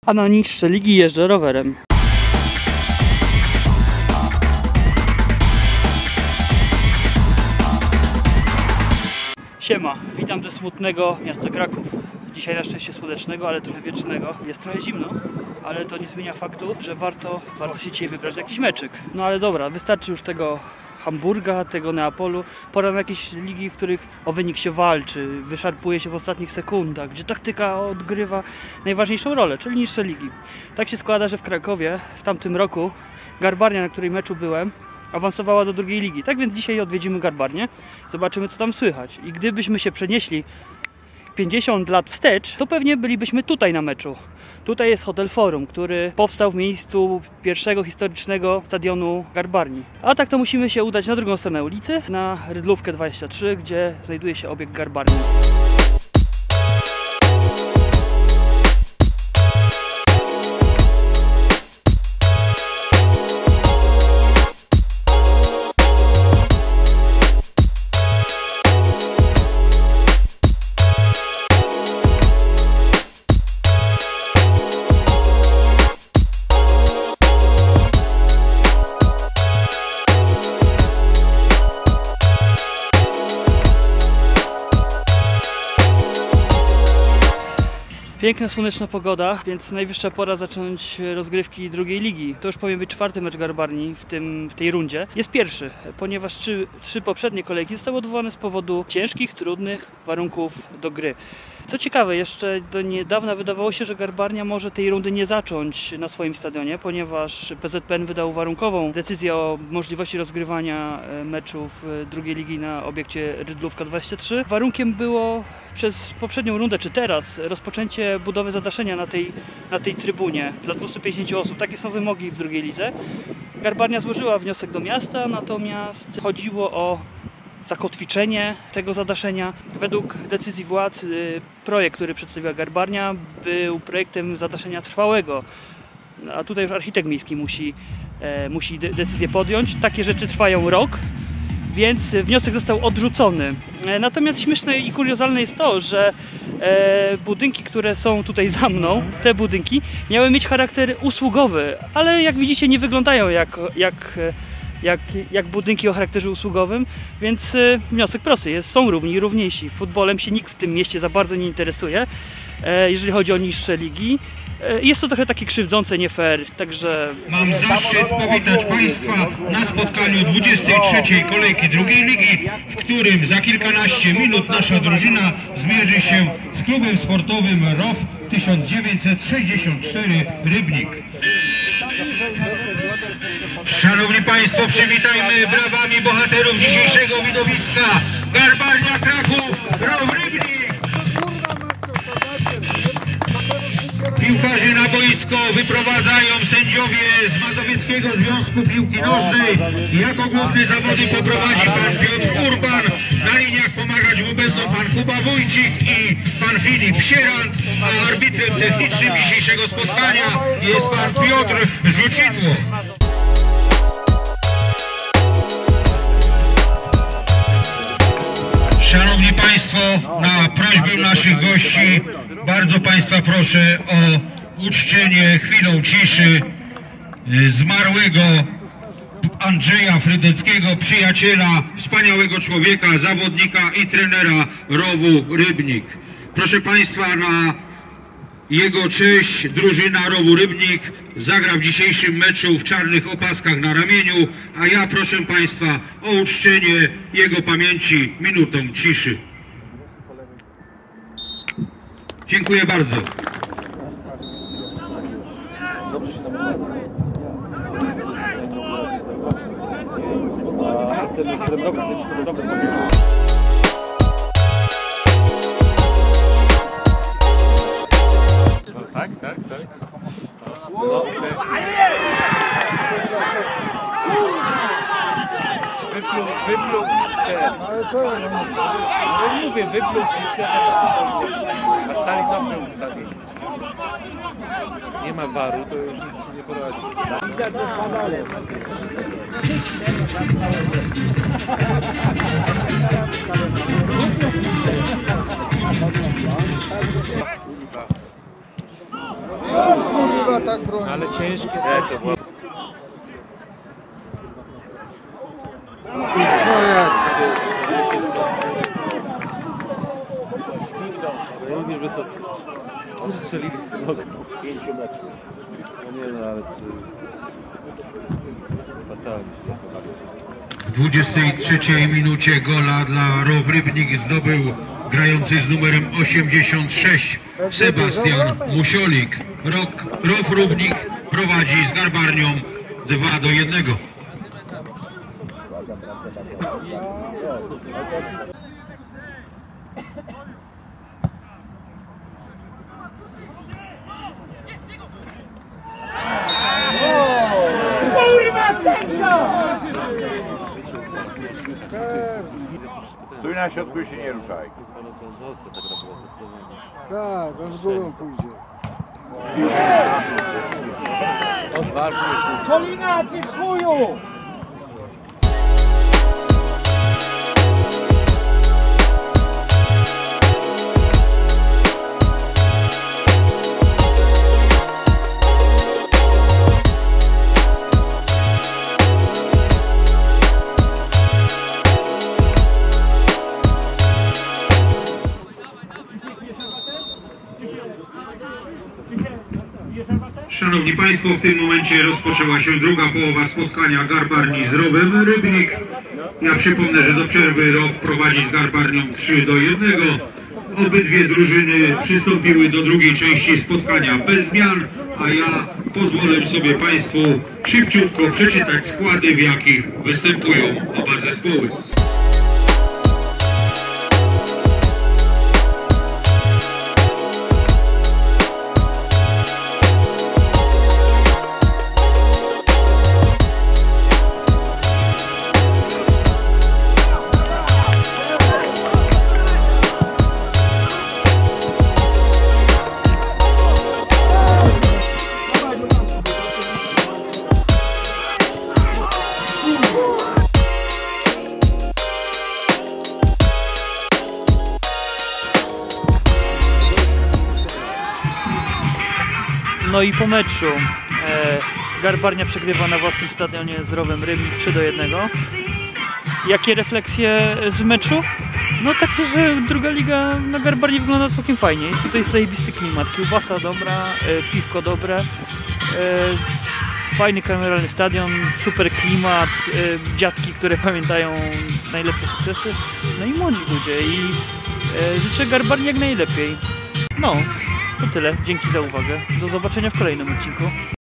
a na niższe ligi jeżdżę rowerem. Siema, witam ze smutnego miasta Kraków. Dzisiaj na szczęście słonecznego, ale trochę wiecznego. Jest trochę zimno, ale to nie zmienia faktu, że warto się dzisiaj wybrać w jakiś meczyk. No ale dobra, wystarczy już tego Hamburga, tego Neapolu. Pora na jakieś ligi, w których o wynik się walczy, wyszarpuje się w ostatnich sekundach, gdzie taktyka odgrywa najważniejszą rolę, czyli niższe ligi. Tak się składa, że w Krakowie w tamtym roku Garbarnia, na której meczu byłem, awansowała do drugiej ligi. Tak więc dzisiaj odwiedzimy Garbarnię, zobaczymy, co tam słychać. I gdybyśmy się przenieśli 50 lat wstecz, to pewnie bylibyśmy tutaj na meczu. Tutaj jest Hotel Forum, który powstał w miejscu pierwszego historycznego stadionu Garbarni. A tak to musimy się udać na drugą stronę ulicy, na Rydlówkę 23, gdzie znajduje się obiekt Garbarni. Piękna, słoneczna pogoda, więc najwyższa pora zacząć rozgrywki drugiej ligi. To już powinien być czwarty mecz Garbarni w tej rundzie. Jest pierwszy, ponieważ trzy poprzednie kolejki zostały odwołane z powodu ciężkich, trudnych warunków do gry. Co ciekawe, jeszcze do niedawna wydawało się, że Garbarnia może tej rundy nie zacząć na swoim stadionie, ponieważ PZPN wydał warunkową decyzję o możliwości rozgrywania meczów drugiej ligi na obiekcie Rydlówka 23. Warunkiem było przez poprzednią rundę, czy teraz, rozpoczęcie budowy zadaszenia na tej trybunie dla 250 osób. Takie są wymogi w drugiej lidze. Garbarnia złożyła wniosek do miasta, natomiast chodziło o zakotwiczenie tego zadaszenia. Według decyzji władz projekt, który przedstawiła Garbarnia, był projektem zadaszenia trwałego, a tutaj już architekt miejski musi decyzję podjąć. Takie rzeczy trwają rok, więc wniosek został odrzucony. Natomiast śmieszne i kuriozalne jest to, że budynki, które są tutaj za mną, te budynki miały mieć charakter usługowy, ale jak widzicie nie wyglądają jak budynki o charakterze usługowym, więc wniosek prosty jest, są równi i równiejsi. Futbolem się nikt w tym mieście za bardzo nie interesuje, jeżeli chodzi o niższe ligi. Jest to trochę takie krzywdzące, nie fair, także... Mam zaszczyt powitać Państwa na spotkaniu 23. kolejki drugiej ligi, w którym za kilkanaście minut nasza drużyna zmierzy się z klubem sportowym ROW 1964 Rybnik. Szanowni Państwo, przywitajmy brawami bohaterów dzisiejszego widowiska. Garbarnia Kraków, ROW Rybnik. Piłkarzy na boisko wyprowadzają sędziowie z Mazowieckiego Związku Piłki Nożnej. Jako główny zawody poprowadzi pan Piotr Urban. Na liniach pomagać mu będą pan Kuba Wójcik i pan Filip Sierant, a arbitrem technicznym dzisiejszego spotkania jest pan Piotr Rzucidło. Szanowni Państwo, na prośbę naszych gości bardzo Państwa proszę o uczczenie chwilą ciszy zmarłego Andrzeja Frydeckiego, przyjaciela, wspaniałego człowieka, zawodnika i trenera ROW-u Rybnik. Proszę Państwa, na jego cześć drużyna ROW-u Rybnik zagra w dzisiejszym meczu w czarnych opaskach na ramieniu, a ja proszę Państwa o uczczenie jego pamięci minutą ciszy. Dziękuję bardzo. Tak. Wypluł. Ale co? No mówię, wypluł. A stali dobrze ustawili. Nie ma waru, to już nic nie poradzi. Co? była tak broń. Ale ciężkie to było. Również wysocy. Strzelili 5 metrów. No nie no, ale fatalnie. W 23 minucie gola dla ROW Rybnik zdobył grający z numerem 86 Sebastian Musiolik. ROW Rybnik prowadzi z Garbarnią 2-1. Stój na środku i się nie ruszaj. Tak, on z górą pójdzie. Odważny. Kolina, ty chuju! Szanowni Państwo, w tym momencie rozpoczęła się druga połowa spotkania Garbarni z ROW-em Rybnik. Ja przypomnę, że do przerwy ROW prowadzi z Garbarnią 3-1. Obydwie drużyny przystąpiły do drugiej części spotkania bez zmian, a ja pozwolę sobie Państwu szybciutko przeczytać składy, w jakich występują oba zespoły. No i po meczu Garbarnia przegrywa na własnym stadionie z ROW-em Rybnik 3-1. Jakie refleksje z meczu? No takie, że druga liga na Garbarni wygląda całkiem fajnie. Jest tutaj zajebisty klimat, kiełbasa dobra, piwko dobre, fajny kameralny stadion, super klimat, dziadki, które pamiętają najlepsze sukcesy, no i młodzi ludzie i życzę Garbarni jak najlepiej. No, to tyle. Dzięki za uwagę. Do zobaczenia w kolejnym odcinku.